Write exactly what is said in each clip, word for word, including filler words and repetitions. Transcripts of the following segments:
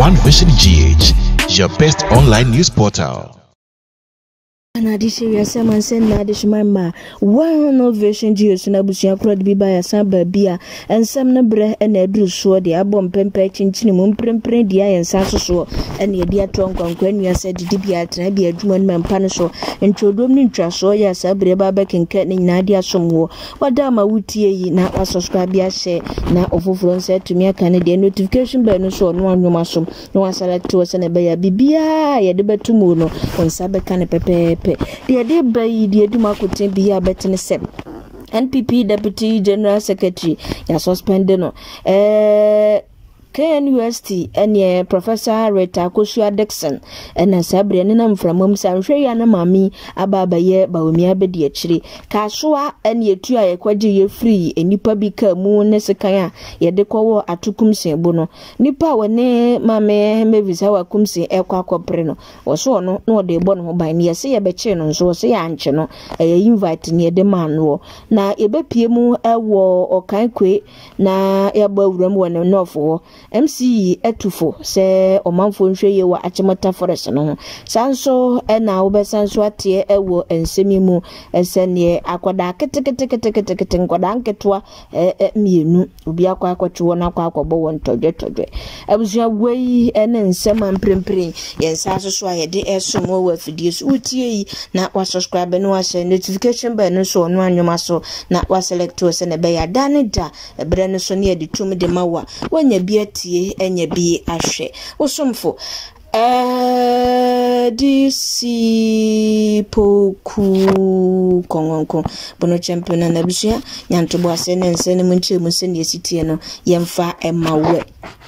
One Vision G H, your best online news portal. Na disi ya sema nsen na disi mama One Vision G H na busia kura di biba ya samba bia ensem na bre na eduru so de abom pempe chinchini mu mprempre dia ya nsa so ene ye dia tonkwankwa nua se didi bia tra bia adwuma no mpa no so ntrodom ni ntwa so ya sabre baba kenka ni nyina dia somwo wada ma wutie yi na wa subscribe ya share na ofoforo nse tumi aka ne de notification bell no so no anwoma so no wa select wo se ne be ya bibia ye de betumu no onsa be ka ne pepe the day by the Dumakutin be a better seven. N P P Deputy General Secretary ya suspended no. Eh K N U S T and Professor Rita Koshua Dixon and a Sabri and I'm from Mumsan Shayana Mami Ababa ye Baumia Bedi Chiri Kasua and ye two a quadri ye free and Nipa Bika Moon Nesakaya ye deco atukumse bono Nipa wane mame mavis our cumse equa copreno or so no no de bono by near say a betchen so say ancheno a invite near the man war na ebe piemu a war or kankwe na ebo room one enough for M C etufo se omanfo nhwe ye wa achimota forest no sanso e na wo besanso atie ewo ensemi mu esene akoda keteketeketekete nkoda nketwa e mienu obi akwa akotwo na akwa akọbọ won todwe todwe abusua wei ene nsema mprempren ye sanso so ayede esomo wa fidie so utie yi na wa subscribe no wa share notification bell no so no anwoma so na wa select o se ne be ya danida ebre no so ne ye ditum de mawa wanya bia enye bi ahwe osomfo eh disi poku kongonko bono champion na bisia nyantobo asene nsene munche musene yesitie no yemfa emawe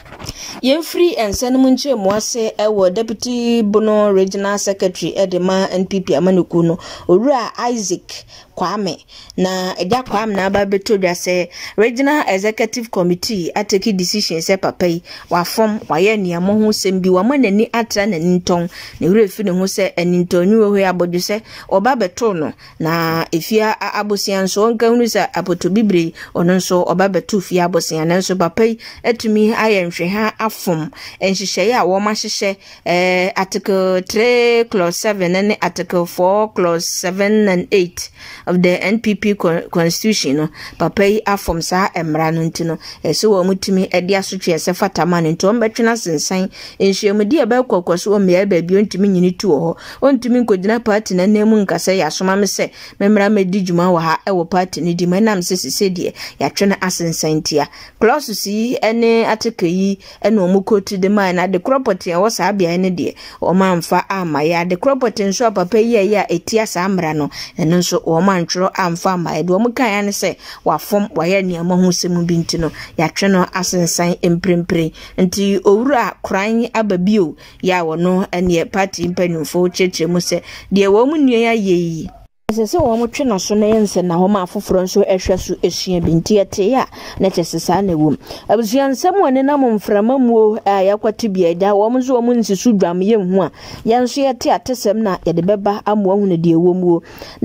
Yemfree and Senamunche Mwase ewo Deputy Bono Regional Secretary Edema N P P Amanukuno Ura Isaac Kwame na eja Kwame na ababeto dwa se Regional Executive Committee ateki decision se papai wa form wa ye niamo ho sembi wa manani atra na ninton na ura efi ne ho se aninton nyu ho abodu se oba beto no na efia abosian so nka hunu se apoto bibre ono nso oba beto fia abosian na nso papai etumi ayenhwe ha afom enhihye ya wo ma hihye eh article three clause seven and article four clause seven and eight of the N P P constitution no papai afom sa emra no ntino eso wo mutumi edi asotwe ese fatama no nto mbetwena sensan enhyiamudi ebe kokwaso o me ba bi ontumi nyini tu ho ontumi nkogina party na nemu nkasa ya soma me se memra medi djuma wa ha e wo party ni di manam se se die ya twena asensan tia clause si ene article yi ene omukotu de man na de property e wo sa bia ene de o manfa ama ya de property nso papa yi ya etia sa amra no ene nso o mantro amfa ama e de o mukan ya ne se wa fom wa ya niam ho semu binti no ya twe no asensan emprempre nti owura kran ababio ya wo no ene party mpanimfo cheche mu se de wo mu nua ya yeyi sese wo mo twe na so na yense na ho ma afoforo nso ehwe so esua binti ete ya na chesesa na wom abusuan nsem woni na mo mframa mu yakwati bia da wo mo zo wo mo nsisu dwam ye hu a yenso yete atesem na ye de beba amo hu ne de wo mu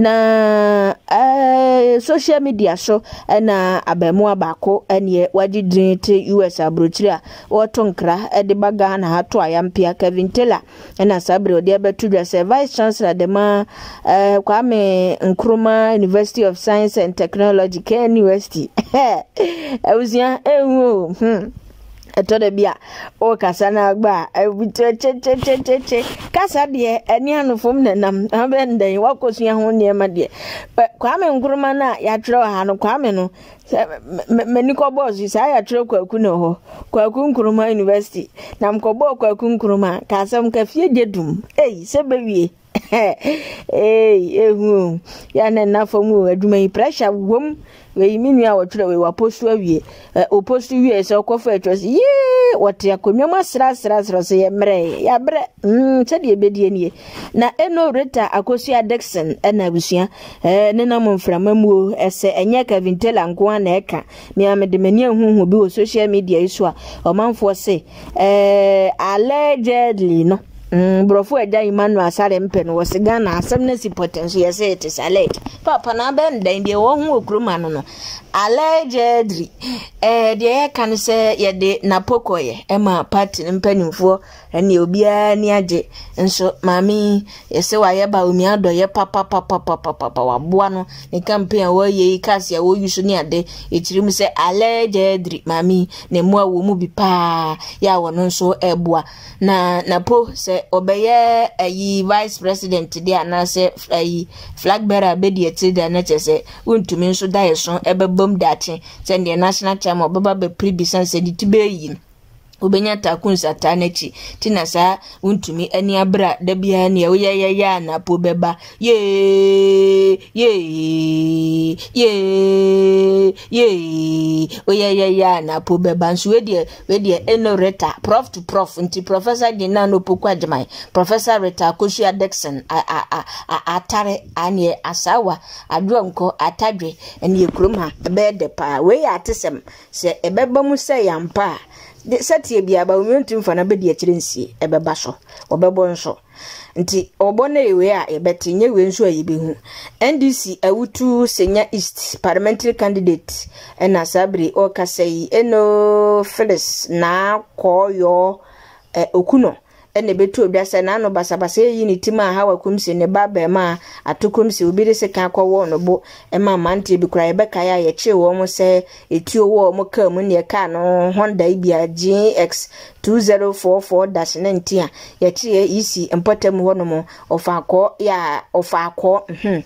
na eh social media so na abamu abako ene wagidin te U S abrochiri a wotonkra e de baga na hato ayampia Kevin Taylor na sabre odi abetu dwa se vice chancellor de ma eh Kwame Nkrumah University of Science and Technology K N U S T awusia ehu hm etode bia o kasa na agba ebuto che che che che che kasa de eni anofom nanam abenden wakosua ho ne ma de Kwame Nkrumah na ya twere ha no Kwame no meniko boss sa ya twere kwaku no ho Kwaku Nkrumah University na mkobo Kwaku Nkrumah kasa mkafie jedum ei sebewie eh ehu ya na na fomu aduma yi pressure wom we minu a wotwere we wapostu awie opostu wie se okofa etwose ye wote akonwam asra asra asra se ye mre ya bre mm se de bedie nie na eno Rita Akosua Dixon na abusua eh ne na momframamuo ese enye Kevin Taylor nko na eka me amede mani ahuhu bi wo social media iso a omanfo se eh allegedly no mm brofo agya Emmanuel Asare mpe no wose Ghana asem na si potential yes it is alleged papa na ben dan de wo hu okroma no no allegedly eh de kan se ye de napokoye e ma party mpanimfo ene obia ni age nso mami yese wa ye ba omi ado ye papa papa papa papa wa boa no ni campaign wo ye ikase wo yusu ni ade echirim se allegedly mami ne mo awo mu bi pa ya wo no nso eboa na napo se obeye ayi vice president dia anase ayi flag bearer be die ti da na chese untumi nso da yeso ebebom dache send the national chairman obaba be prebisan se di tibe yi obenya takunsa tanechi tina sa untumi ani abra da bia ne wo ye ya na po beba ye ye ye ye o ye ya na po beba nso we de we de enoreta prof to prof nti professor Gina no pokwa jemai professor Rita Koshua Dixon a a a atare anie asawa adwonko atadwe ene ekrom ha be de pa we ya tesem se ebeba mu se yampa de setie bia ba omentum fa na be de akire nsie ebeba so obebo nso nti obona ewe a ebetinye we nso ayibehu N D C awutu Senya East parliamentary candidate ena sabri okasei eno Phyllis na koyo eh, okuno ene betu obiasa na no basabasa yi ni tima ha wakumsi ne baba ma atokumsi obire se kan kwawo no bo e ma mante bi kura ebeka ya ye che wo mo se etuo wo mo ka mu ne ka no Honda ibia G X two zero four four dash nineteen ya che isi empotem ho no mo ofako ya ofako mhm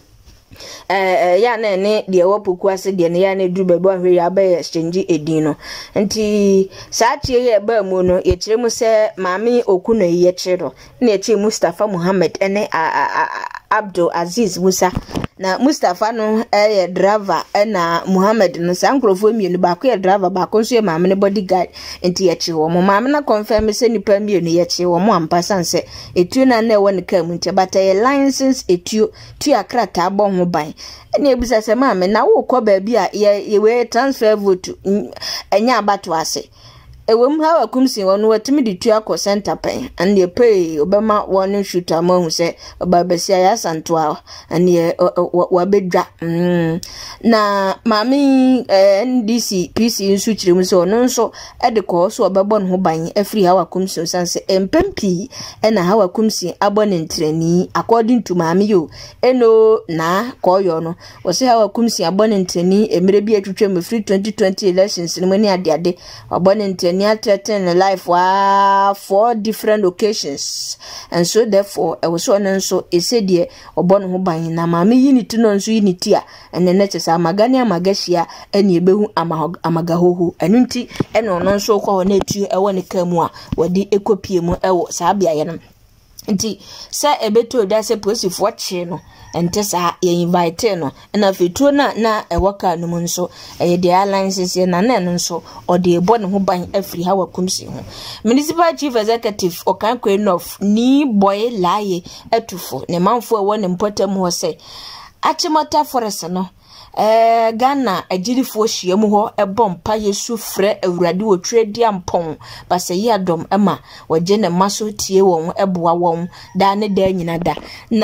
eh ya na ne de wopoku ase de ne ya na du bebo ahwe ya ba exchange edin no nti saa tie ye ba mu no ye kire mu se maami okuno ye kire na ye kire Mustafa Muhammad ene Abdul Aziz Musa na Mustafa no eh driver na Muhammad no sankrofo mienu ba ko ye driver ba ko so ye maami ne bodyguard nti ye kire wo maami na confirm se nipa mienu ye kire wo mo ampa sanse etu na na won ka mu nti bata ye license etu tu akrata bo ho ban ene ebisa se maami na wo ko ba bi a ye we transfer vote enya abato ase ewem ha wakumsi wonu watimi di tu akọ center pen and ye pay obama wonu shooter ma hu se obabesia ya santoa and ye wabedwa mm. na mami eh, N D C P C nsu kiremu se onu nso ede ko so obebo no ban afri ha wakumsi sanse empempi ena ha wakumsi abone ntrani according to mami yo eno na koyo no wose ha wakumsi abone ntrani emire bi atwetwem free twenty twenty elections ni mani ade ade abone ntrani threatened life wa four different occasions and so therefore I was one so e said ye obon ho ban na maami unity no nso unity a ene na chesa amagani amagashia ene ebehu amagahohu enu nti ene ono nso kwa na etu ewo ne kamu a wadi ekopie mu ewo saa bia ye no nti sa ebeto da se posifo che no ente sa ye invite no na fetuo na na ewaka no mu nso e de alliances ye na na no nso o de ebo ne ho ban afri ha wakumsi ho municipal chief executive Okankwe enough ni boy laye etufo ne manfo ewo ne mpotam ho se Achimota forest no eh Ghana agirifo hyiam ho ebompa yesu frɛ awurade wo trade ampon basayi adom ema waje ne maso tie won eboa won da ne da nyina da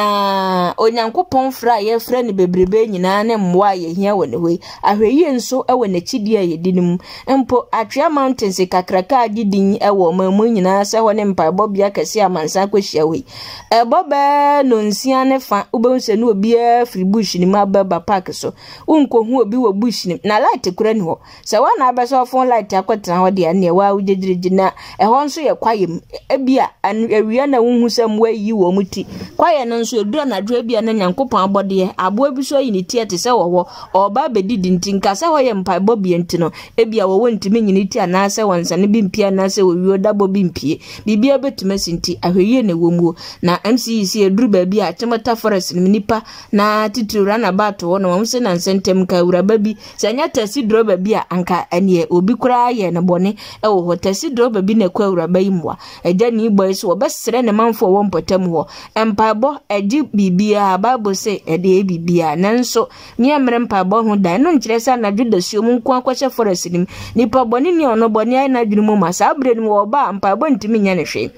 na onyankopon fra ye frɛ ne bebrebe nyina ne mmoa ye hia wone we ahweyi nso ewo na chidi ye dinim empo Atwea Mountains kakraka agidin ewo mamu nyina se wone mpaebɔ bia kase amansa kwahia we ebobe no nsia ne fa ubonse ne obi free bush ni mababa park so unko hu obi wo bush ni na light kura ni ho se wa na abeso phone light akwetena ho de na wa ujejiriji na e ho nso ye kwayem ebia awia na wonhu sam wa yi wo muti kwaye no nso edura na dwa ebia na nyankopon abode abo bi so yi ni tie te se wo wo oba bedidi ntinka se ho ye mpaebo bi enti no ebia wo wontimi nyini ti ana se wonsa ne bi mpia na se wo wi odabo bi mpie bibia betuma sinti ahweye na womuo na M C E C eduru ba bi a Achimota forest ni nipa na titiri rana bato wo no wonse na sentem ka uraba bi sanya tasi droba bi a anka ene obi kura ye ne bone e wo ho tasi droba bi na kwa uraba imwa eja ni boys wo besere ne manfo wo mpotam ho empabo eji bibia bible say ede bibia nanso mi amre mpabo ho dan no nkire sa na dwedasuo mu nko akwahye forest nim nipa bone ni ono bone ai na dwene mu masa abre ni wo ba mpabo ntimi nya ne hwe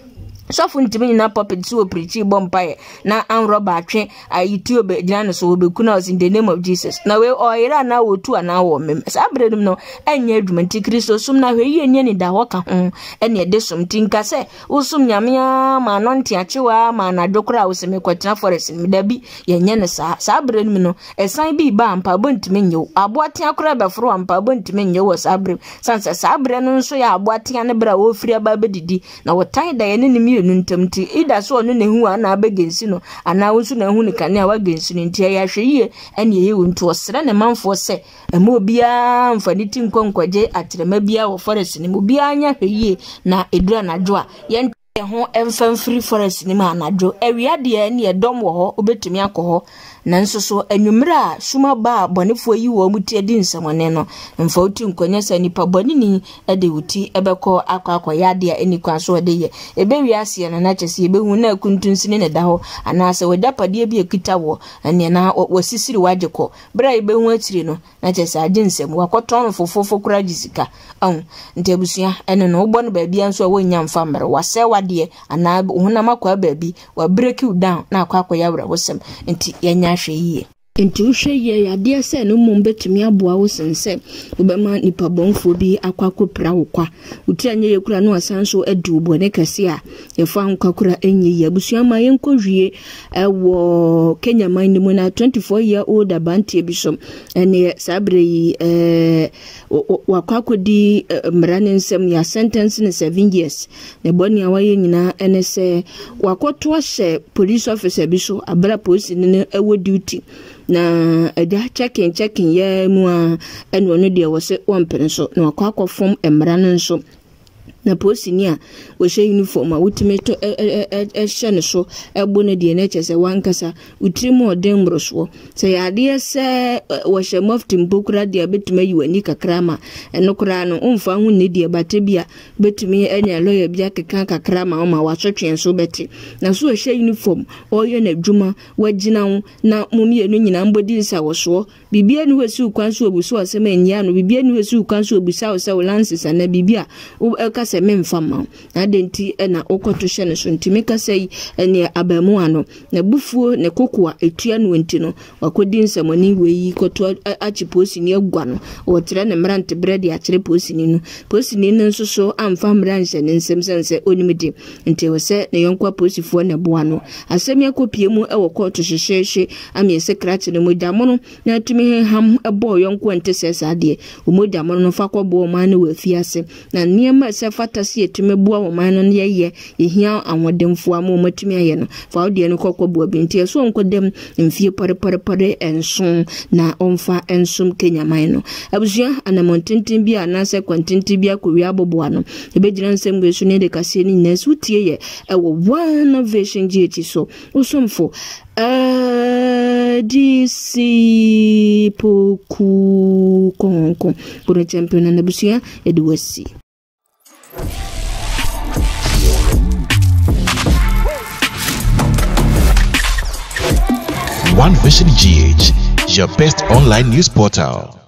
so fu ntimi na puppet so preach bompaye na anroba atwe YouTube gina so obekuna us in the name of Jesus na we oyira na wotu ana wo mem sabredum no enya adwuma nti Kristo sum na hwe ye ni da ho ka ho ene ede sum tinka se usum nyamea ma no nti achewa ma na dokora useme kwatena forest mi da bi ye nye ne sa sabredum no esan bi ba ampa bontimi nyew aboaten akora be foro ampa bontimi nyew wo sabrem sansa sabre no nso ya aboaten ne bra wo firi aba bedidi na wotan da ye ne ni enu ntamti ida so no ne hu ana abagensi no ana wonsu na hu ne kane a wagensi ne ntia ya hwe ene ye wonto osere ne manfo se ema obia mfaniti nkonkwaje atrema bia wo forest ne obia anya hwe na edura na jo a ye ho emfam free forest ne ma na jo ewia de ne edom wo ho obetumi akọ nanso so anwumra suma ba bonefo yi wo muti edi nsamone no mfa uti nkonya sa nipa bonini ede uti ebekọ akwa akwa yade a eni kwa so de ye ebe wiase na na chese ebe hu na akuntunsini ne da ho anase wedapade bi ekita wo ene na wasisiri wagekọ bra ebe hu atire no na chese aginsem wakoton fofofo kura jisika an ntebusua ene no bo no ba bia nso wo nya mfa mre wase wade ana hu na makwa ba bi wa break you down na akwa akwa yawra wosem nti yenya hweye enti uhweye yade se no mum betumi aboa wo sense obema nipa bonfo bi akwakọ pra wokwa utranye yekura no asanso adu bone kase a yefa ankakura enye yabusua ma yenkɔhwie ewo Kenya man ni mu na twenty-four year old abantie bi so ene sabre yi eh wakwakọ di mrane nsem ya sentence ne seven years ne boni awaye nyina ene se wakoto ahye police officer bi so abra police ne ewo duty na ada checking checking ya mu a eno no de wo se wompere so na wakwakọ form emra no so na posini a wo hye uniform a wutime to e hye ne so ebo ne de na chese wankasa utrimu odem broso se ya de se wo hye mofti mbokura de betuma yiwani kakrama eno kura no umfa hu ne de bate bia betumi enya lawyer bia keka kakrama o ma wasotwen so beti na so wo hye uniform o ye na dwuma wagina wo na mumie no nyina mbodi nsa wo so bibia ni wesi ukwan so obuso asema enya no bibia ni wesi ukwan so obusa wo se wo lances na bibia ka se memfama na denti na okoto hye ne so ntimi ka sei ene abamu ano na bufuo ne kokoa etua no enti no wakodi nsamoni weyi koto achi posini agwa no wotre ne mrante bredi akire posini no posini no nso so amfa mranche ne nsem sense onimidi enti wo se ne yonkwa posifo ne boa no asem yakopie mu e wokoto hyehyehye amiese krache ne modamono na tumi ham ebo yonkwa ntese ade o modamono no fakọbo ma ne wafiase na niema se fatasi etume bua wo man no ye yehia anwodemfo ama matumi aye no fa ode no kokko bua binti so onkodem mfie pare pare pare enso na onfa ensom Kenya man no abusua anamontintin bi anase kwantintin bi akowi aboboa no ebegina nsem gwesu ne de kase ni nesu tie ye ewo one vision gh so usomfo Uh, D C poku konko pour champion na busia edwasi One Vision G H, your best online news portal.